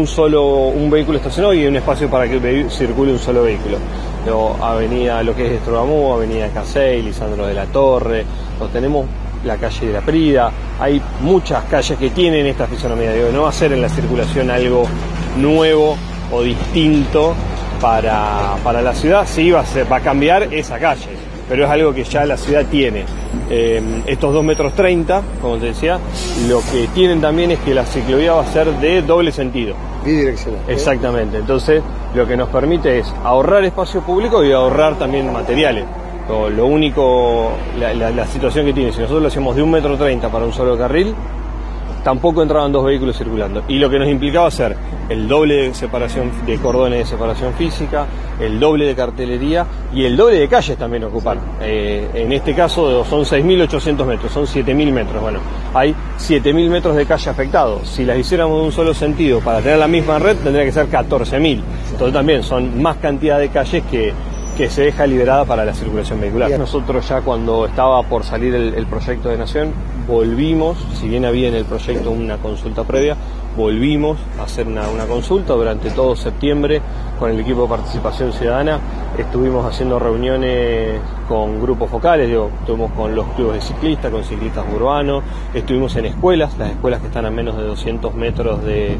un vehículo estacionado y un espacio para que circule un solo vehículo. Avenida, lo que es Estrogamú, Avenida Casey, Lisandro de la Torre, tenemos la calle de la Prida, hay muchas calles que tienen esta fisonomía. No va a ser en la circulación algo nuevo o distinto para la ciudad, sí va a cambiar esa calle, pero es algo que ya la ciudad tiene. Estos 2,30 metros, como te decía, lo que tienen también es que la ciclovía va a ser de doble sentido. Bidireccional. Exactamente, entonces lo que nos permite es ahorrar espacio público y ahorrar también materiales. Lo único, la situación que tiene, si nosotros lo hacemos de 1,30 metros para un solo carril, tampoco entraban 2 vehículos circulando, y lo que nos implicaba hacer el doble de separación de cordones de separación física, el doble de cartelería y el doble de calles también ocupar. En este caso son 6.800 metros, son 7.000 metros. Bueno, hay 7.000 metros de calle afectados. Si las hiciéramos de un solo sentido para tener la misma red, tendría que ser 14.000. Entonces también son más cantidad de calles que se deja liberada para la circulación vehicular. Nosotros ya cuando estaba por salir el proyecto de Nación, volvimos, si bien había en el proyecto una consulta previa, volvimos a hacer una consulta durante todo septiembre con el equipo de participación ciudadana. Estuvimos haciendo reuniones con grupos focales, estuvimos con los clubes de ciclistas, con ciclistas urbanos, estuvimos en escuelas, las escuelas que están a menos de 200 metros de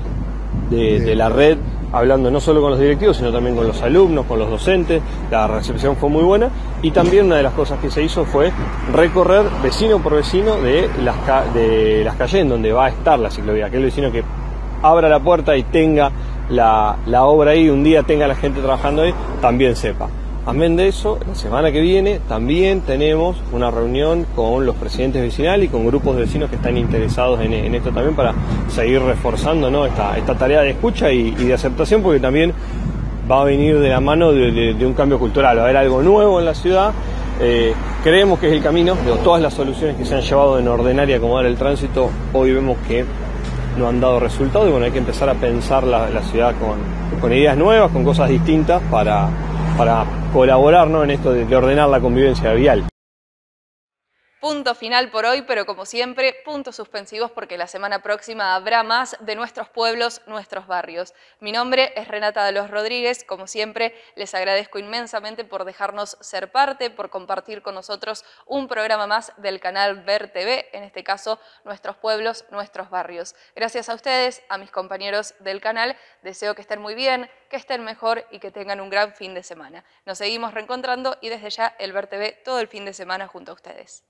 la red, hablando no solo con los directivos, sino también con los alumnos, con los docentes. La recepción fue muy buena, y también una de las cosas que se hizo fue recorrer vecino por vecino de las calles en donde va a estar la ciclovía. Aquel vecino que abra la puerta y tenga la obra ahí, un día tenga la gente trabajando ahí, también sepa. Amén de eso, la semana que viene también tenemos una reunión con los presidentes vecinales y con grupos de vecinos que están interesados en esto también, para seguir reforzando, ¿no? esta tarea de escucha y de aceptación, porque también va a venir de la mano de un cambio cultural, va a haber algo nuevo en la ciudad. Creemos que es el camino. Todas las soluciones que se han llevado en ordenar y acomodar el tránsito, hoy vemos que no han dado resultado, y bueno, hay que empezar a pensar la ciudad con ideas nuevas, con cosas distintas para colaborar, ¿no? En esto de ordenar la convivencia vial. punto final por hoy, pero como siempre, puntos suspensivos porque la semana próxima habrá más de nuestros pueblos, nuestros barrios. Mi nombre es Renata de los Rodríguez. Como siempre, les agradezco inmensamente por dejarnos ser parte, por compartir con nosotros un programa más del canal Ver TV, en este caso, Nuestros Pueblos, Nuestros Barrios. Gracias a ustedes, a mis compañeros del canal, deseo que estén muy bien, que estén mejor y que tengan un gran fin de semana. Nos seguimos reencontrando y desde ya el Ver TV todo el fin de semana junto a ustedes.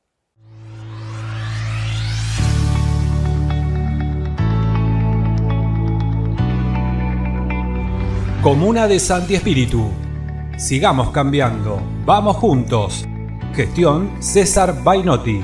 Comuna de Santi Espíritu. Sigamos cambiando. Vamos juntos. Gestión César Bainotti.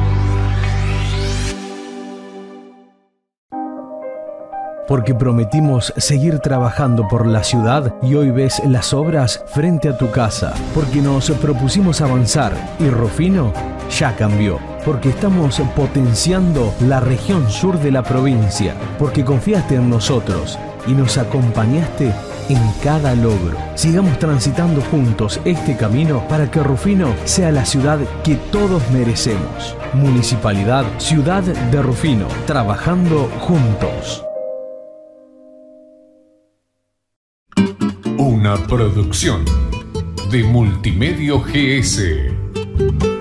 Porque prometimos seguir trabajando por la ciudad y hoy ves las obras frente a tu casa. Porque nos propusimos avanzar y Rufino ya cambió. Porque estamos potenciando la región sur de la provincia. Porque confiaste en nosotros y nos acompañaste en cada logro. Sigamos transitando juntos este camino para que Rufino sea la ciudad que todos merecemos. Municipalidad Ciudad de Rufino, trabajando juntos. Una producción de Multimedio GS.